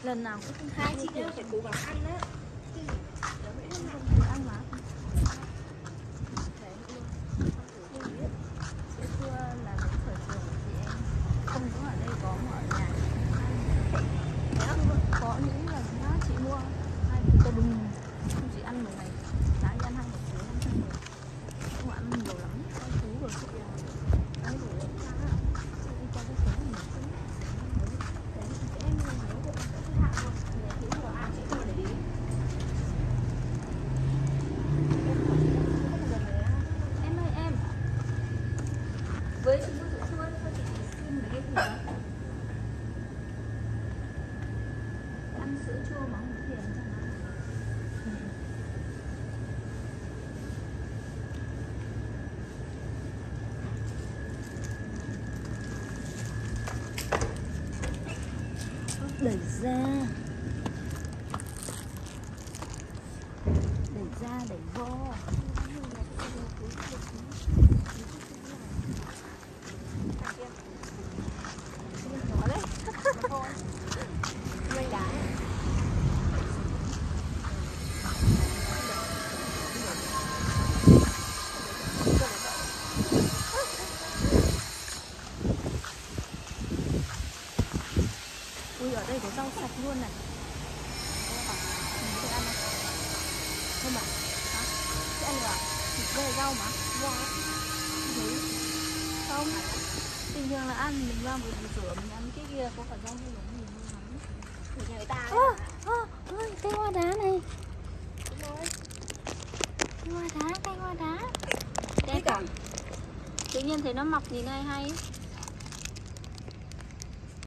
Lần nào cũng hai chị nhá phải cố gắng ăn á. không ăn mà. Xưa là lúc thời trường thì em không có ở đây, có mà ở nhà có những lần đó chị mua 2 tô đùng, không chỉ ăn một ngày, sáng ăn 2 hộp sữa 510, không ăn nhiều lắm, con chú rồi chị ăn rồi đi cho cái số này em nấu được cái hạ rồi để chị của ăn chị không để ý. Em ơi em với chị mua sữa chua thôi, chị xin mấy cái gì đó ăn sữa chua mà không có tiền cho nó. Đẩy ra đẩy vô. Ui, ở đây có rau sạch luôn này. Mình ăn không? Không ạ? Hả? Chị ăn được à? Đây là rau mà. Không. Bình thường là ăn, mình ra một rửa mình ăn cái kia có cả rau hay giống gì không lắm. Nhà người ta Ôi, cây hoa đá này. Cây hoa đá. Đẹp à? Tự nhiên thấy nó mọc nhìn hay hay.